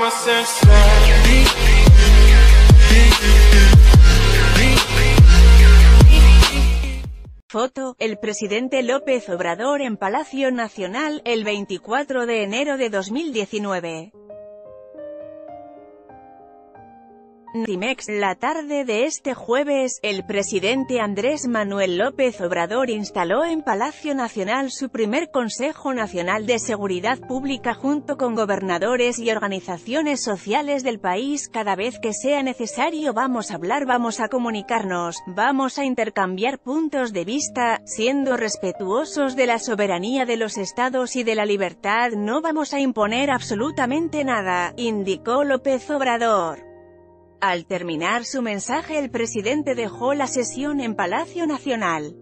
Foto, el presidente López Obrador en Palacio Nacional, el 24 de enero de 2019. Notimex. La tarde de este jueves, el presidente Andrés Manuel López Obrador instaló en Palacio Nacional su primer Consejo Nacional de Seguridad Pública junto con gobernadores y organizaciones sociales del país. Cada vez que sea necesario vamos a hablar, vamos a comunicarnos, vamos a intercambiar puntos de vista, siendo respetuosos de la soberanía de los estados y de la libertad. No vamos a imponer absolutamente nada, indicó López Obrador. Al terminar su mensaje, el presidente dejó la sesión en Palacio Nacional.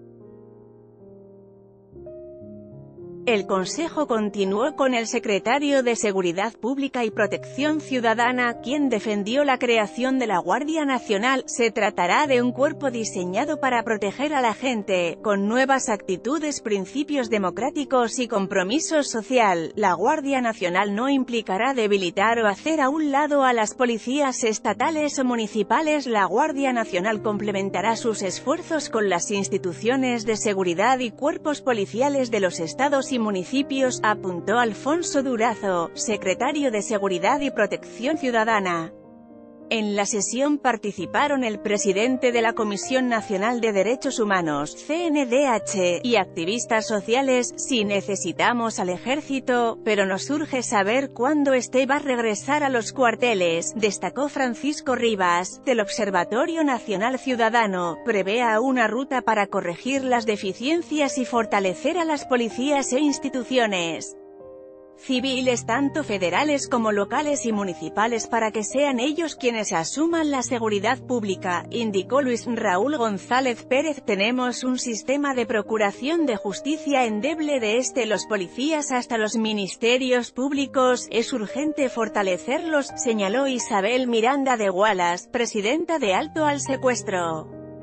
El Consejo continuó con el secretario de Seguridad Pública y Protección Ciudadana, quien defendió la creación de la Guardia Nacional. Se tratará de un cuerpo diseñado para proteger a la gente, con nuevas actitudes, principios democráticos y compromiso social. La Guardia Nacional no implicará debilitar o hacer a un lado a las policías estatales o municipales. La Guardia Nacional complementará sus esfuerzos con las instituciones de seguridad y cuerpos policiales de los estados y municipios, apuntó Alfonso Durazo, secretario de Seguridad y Protección Ciudadana. En la sesión participaron el presidente de la Comisión Nacional de Derechos Humanos, CNDH, y activistas sociales. Sí, necesitamos al ejército, pero nos urge saber cuándo va a regresar a los cuarteles, destacó Francisco Rivas, del Observatorio Nacional Ciudadano. Prevea una ruta para corregir las deficiencias y fortalecer a las policías e instituciones civiles tanto federales como locales y municipales para que sean ellos quienes asuman la seguridad pública, indicó Luis Raúl González Pérez. Tenemos un sistema de procuración de justicia endeble desde los policías hasta los ministerios públicos, es urgente fortalecerlos, señaló Isabel Miranda de Wallace, presidenta de Alto al Secuestro.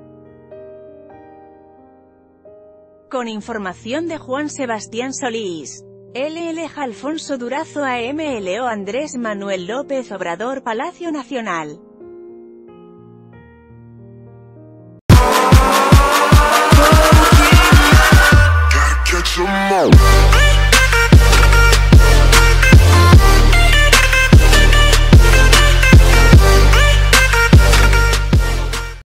Con información de Juan Sebastián Solís. LL Alfonso Durazo AMLO Andrés Manuel López Obrador Palacio Nacional.